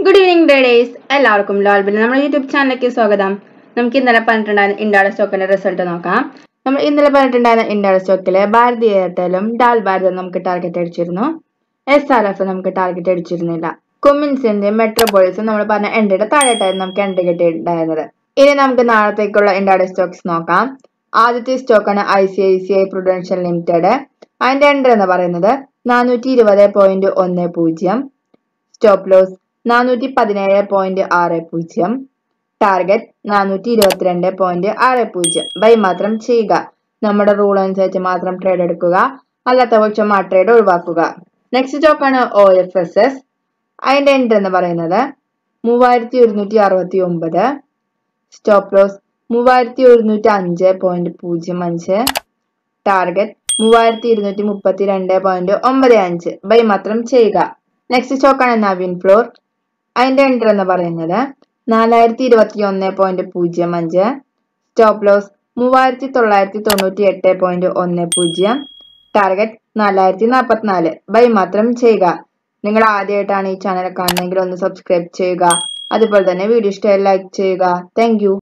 Good evening, ladies. എല്ലാവർക്കും ലോയൽബില്ലിയനയർ നമ്മുടെ YouTube ചാനലിലേക്ക് സ്വാഗതം. നമുക്ക് ഇന്നലെ പറഞ്ഞിട്ടുണ്ടായിരുന്ന ഇന്ത്യയുടെ സ്റ്റോക്കിന്റെ റിസൾട്ട് നോക്കാം. നമ്മൾ ഇന്നലെ പറഞ്ഞിട്ടുണ്ടായിരുന്ന ഇന്ത്യയുടെ സ്റ്റോക്കിലെ ഭാരതി എയർടെലും ഡാൽ ഭാരതും നമുക്ക് ടാർഗറ്റ് അടിച്ചിരുന്നു. SRF നമുക്ക് ടാർഗറ്റ് അടിച്ചിരുന്നില്ല. കുമിൻസിന്റെ മെട്രോപോളിസും നമ്മൾ പറഞ്ഞ എൻട്രിയുടെ താഴെയായിട്ടായിരുന്നു നമുക്ക് എൻട്രി കിട്ടിയിട്ടുണ്ടായിരുന്നത്. ഇനി നമുക്ക് നാളത്തേക്കുള്ള ഇന്ത്യയുടെ സ്റ്റോക്സ് നോക്കാം. ആദ്യത്തെ സ്റ്റോക്കാണ് ICICI Prudential ലിമിറ്റഡ്. അതിന്റെ എൻട്രി എന്ന് പറയുന്നത് 420.10. Stop loss 417.60. ടാർഗറ്റ് 422.60. ബൈ മാത്രം ചെയ്യുക. നമ്മുടെ റൂൾ അനുസരിച്ച് മാത്രം ട്രേഡ് എടുക്കുക, അല്ലാത്ത പക്ഷം ആ ട്രേഡ് ഒഴിവാക്കുക. നെക്സ്റ്റ് സ്റ്റോക്കാണ് OFSS. അതിന്റെ എൻട്രി എന്ന് പറയുന്നത് 3169. Stop loss 3105.05. ടാർഗറ്റ് 3232.95. ബൈ മാത്രം ചെയ്യുക. നെക്സ്റ്റ് സ്റ്റോക്കാണ് നവീൻ ഫ്ലോർ. അതിന്റെ എൻട്രി എന്ന് പറയുന്നത് 4021.05. Stop loss 3998.10. ടാർഗറ്റ് 4044. ബൈ മാത്രം ചെയ്യുക. നിങ്ങൾ ആദ്യമായിട്ടാണ് ഈ ചാനൽ കാണുന്നതെങ്കിൽ ഒന്ന് സബ്സ്ക്രൈബ് ചെയ്യുക. അതുപോലെ തന്നെ വീഡിയോ ഇഷ്ടമായി ലൈക്ക് ചെയ്യുക. Thank U.